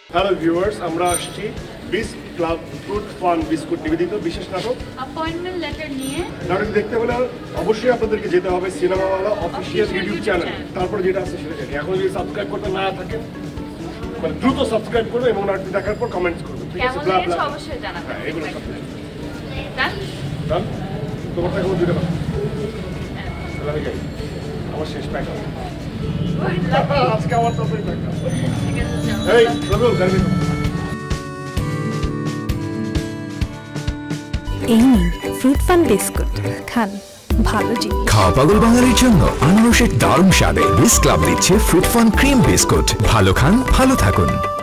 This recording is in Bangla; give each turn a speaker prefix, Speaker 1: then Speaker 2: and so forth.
Speaker 1: হ্যালো ভিউয়ার্স, আমরা আসছি বিস ক্লাব ফ্রুট ফান বিস্কুট নিবেদিত বিশেষ নাটক
Speaker 2: অ্যাপয়েন্টমেন্ট লেটার নিয়ে।
Speaker 1: নাটক দেখতে হলে অবশ্যই আপনাদেরকে যেতে হবে সিনেমাওয়ালা অফিসিয়াল ইউটিউব চ্যানেল। তারপরে যেটা আছে সেটা জানি। এখন যদি সাবস্ক্রাইব করতে না থাকেন মানে দ্রুত সাবস্ক্রাইব করবে এবং নাটক দেখার পর কমেন্টস করবে। ঠিক আছে?
Speaker 2: কেমন লেগেছে অবশ্যই জানাবেন।
Speaker 1: হ্যাঁ, এগুলো সব
Speaker 2: ডান
Speaker 1: ডান। তোমার টাকা দিতে পারো। তাহলে আমি যাই। আমার শেষ টাকা। আজকে আমার তো টাকা।
Speaker 2: ঠিক আছে যাও।
Speaker 1: এই রবিউল গাড়ি
Speaker 3: এই ফ্রুট ফান বিস্কুট খান, ভালো জিনিস।
Speaker 4: খাওয়া পাগল বাঙালির জন্য আনারসের দারুণ স্বাদে বিস ক্লাব দিচ্ছে ফ্রুট ফান ক্রিম বিস্কুট। ভালো খান, ভালো থাকুন।